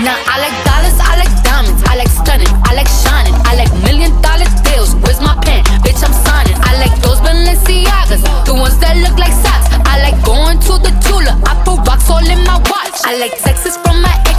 Now I like dollars, I like diamonds, I like stunning, I like shining, I like $1,000,000 deals. Where's my pen? Bitch, I'm signing. I like those Balenciagas, the ones that look like socks. I like going to the Tula, I put rocks all in my watch. I like texts from my